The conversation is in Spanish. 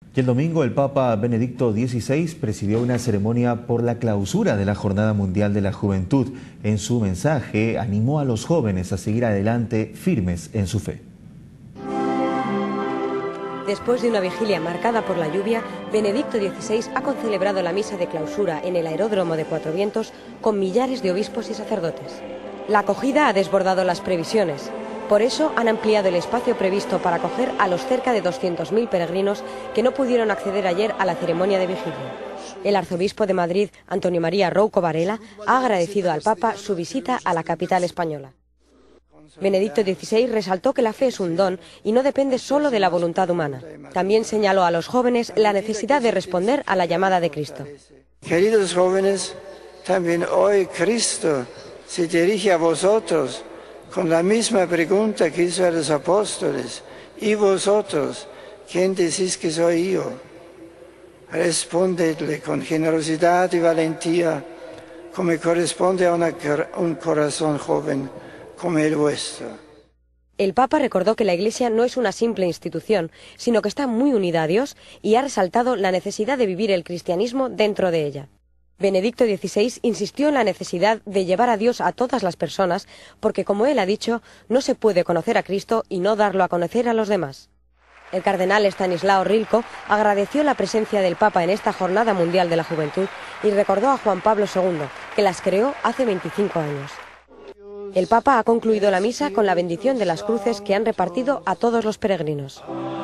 Y el domingo el Papa Benedicto XVI presidió una ceremonia por la clausura de la Jornada Mundial de la Juventud. En su mensaje animó a los jóvenes a seguir adelante firmes en su fe. Después de una vigilia marcada por la lluvia, Benedicto XVI ha concelebrado la misa de clausura en el aeródromo de Cuatro Vientos con millares de obispos y sacerdotes. La acogida ha desbordado las previsiones. Por eso han ampliado el espacio previsto para acoger a los cerca de 200.000 peregrinos que no pudieron acceder ayer a la ceremonia de vigilia. El arzobispo de Madrid, Antonio María Rouco Varela, ha agradecido al Papa su visita a la capital española. Benedicto XVI resaltó que la fe es un don y no depende solo de la voluntad humana. También señaló a los jóvenes la necesidad de responder a la llamada de Cristo. Queridos jóvenes, también hoy Cristo se dirige a vosotros con la misma pregunta que hizo a los apóstoles. ¿Y vosotros, quién decís que soy yo? Respondedle con generosidad y valentía, como corresponde a un corazón joven como el vuestro. El Papa recordó que la Iglesia no es una simple institución, sino que está muy unida a Dios y ha resaltado la necesidad de vivir el cristianismo dentro de ella. Benedicto XVI insistió en la necesidad de llevar a Dios a todas las personas, porque, como él ha dicho, no se puede conocer a Cristo y no darlo a conocer a los demás. El cardenal Estanislao Rilko agradeció la presencia del Papa en esta Jornada Mundial de la Juventud y recordó a Juan Pablo II, que las creó hace 25 años. El Papa ha concluido la misa con la bendición de las cruces que han repartido a todos los peregrinos.